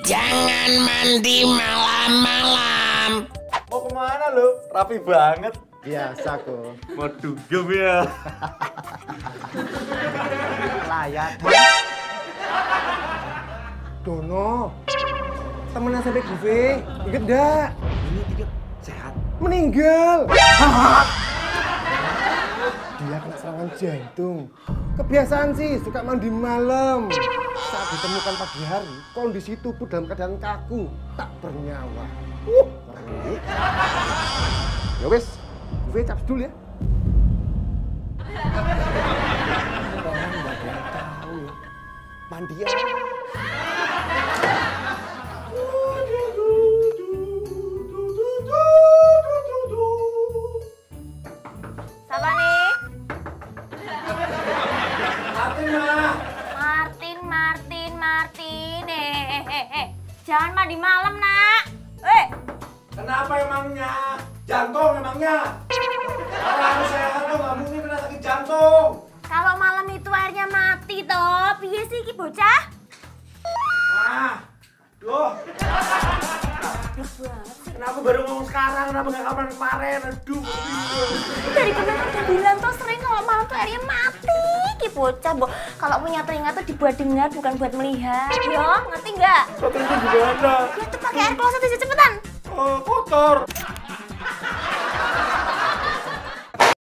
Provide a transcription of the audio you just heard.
Jangan mandi malam-malam. Mau kemana lo? Rapi banget. Biasa kok. Mau dugem ya. Layak. Dono. Temennya sampai gue. Ingat enggak? Ini tidak sehat. Meninggal. Dia kena serangan jantung. Kebiasaan sih, suka mandi malam. Saat ditemukan pagi hari, kondisi tubuh dalam keadaan kaku, tak bernyawa. Ngeri. Ya wes, gue cap dulu ya. Orang nggak ada yang tahu ya. Mandian. Siapa nih? Martin. Jangan mandi malam, Nak. Kenapa emangnya? Jantung emangnya? Orang sehat tuh nggak mungkin kena sakit jantung. Kalau malam itu airnya mati toh. Piye sih iki bocah? Duh. Kenapa baru ngomong sekarang? Kenapa nggak kemarin? Aduh. Dari kemarin udah bilang tuh sering kalau malam tuh airnya mati. Ki bocah, kalau punya telinga tuh dibuat dengar bukan buat melihat. Yo, ngerti nggak? Kotor itu gimana? Ya tuh pakai air kloset aja cepetan. Kotor.